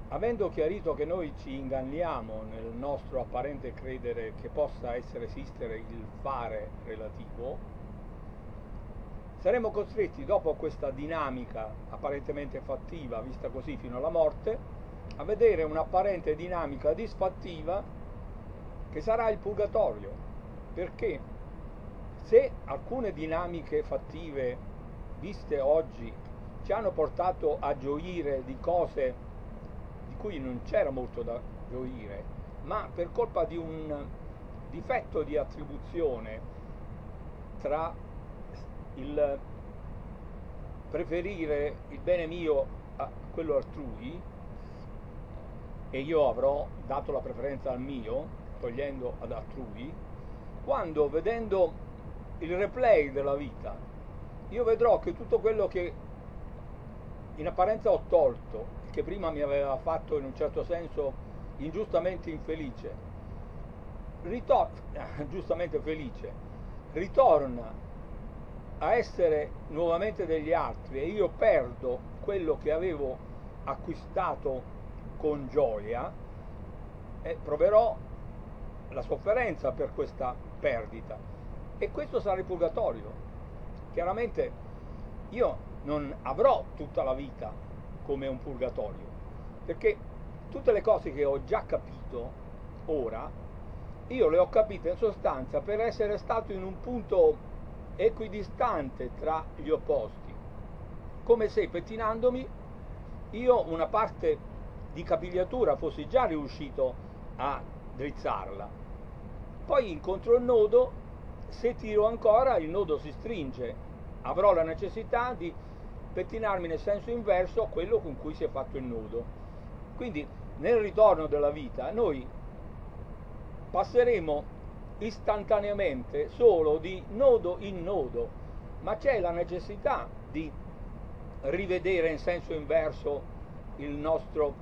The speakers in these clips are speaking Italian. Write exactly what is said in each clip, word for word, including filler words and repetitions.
avendo chiarito che noi ci inganniamo nel nostro apparente credere che possa essere esistere il fare relativo, saremo costretti, dopo questa dinamica apparentemente fattiva, vista così fino alla morte, a vedere un'apparente dinamica disfattiva che sarà il purgatorio. Perché se alcune dinamiche fattive viste oggi ci hanno portato a gioire di cose di cui non c'era molto da gioire, ma per colpa di un difetto di attribuzione tra il preferire il bene mio a quello altrui, e io avrò dato la preferenza al mio, togliendo ad altrui, quando vedendo il replay della vita, io vedrò che tutto quello che in apparenza ho tolto, che prima mi aveva fatto in un certo senso ingiustamente infelice, ritorna, giustamente felice, ritorna a essere nuovamente degli altri e io perdo quello che avevo acquistato con gioia, e proverò la sofferenza per questa perdita, e questo sarà il purgatorio. Chiaramente io non avrò tutta la vita come un purgatorio, perché tutte le cose che ho già capito ora, io le ho capite in sostanza per essere stato in un punto equidistante tra gli opposti, come se pettinandomi io una parte di capigliatura fossi già riuscito a drizzarla, poi incontro il nodo, se tiro ancora il nodo si stringe, avrò la necessità di pettinarmi nel senso inverso a quello con cui si è fatto il nodo. Quindi nel ritorno della vita noi passeremo istantaneamente solo di nodo in nodo, ma c'è la necessità di rivedere in senso inverso il nostro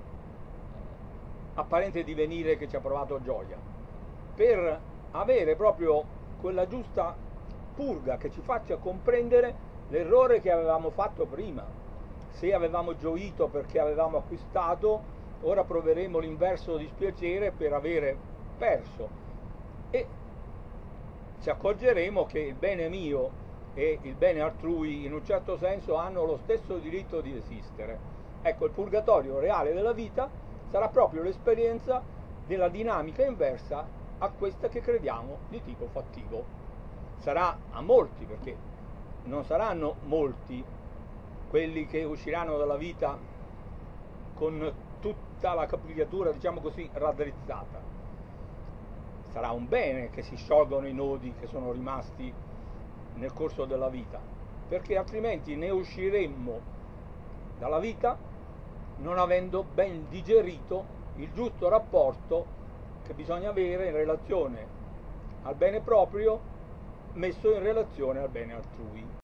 apparente divenire che ci ha provato gioia, per avere proprio quella giusta purga che ci faccia comprendere l'errore che avevamo fatto prima. Se avevamo gioito perché avevamo acquistato, ora proveremo l'inverso dispiacere per avere perso, e ci accorgeremo che il bene mio e il bene altrui in un certo senso hanno lo stesso diritto di esistere. Ecco, il purgatorio reale della vita sarà proprio l'esperienza della dinamica inversa a questa che crediamo di tipo fattivo. Sarà a molti, perché non saranno molti quelli che usciranno dalla vita con tutta la capigliatura, diciamo così, raddrizzata. Sarà un bene che si sciolgono i nodi che sono rimasti nel corso della vita, perché altrimenti ne usciremmo dalla vita non avendo ben digerito il giusto rapporto che bisogna avere in relazione al bene proprio messo in relazione al bene altrui.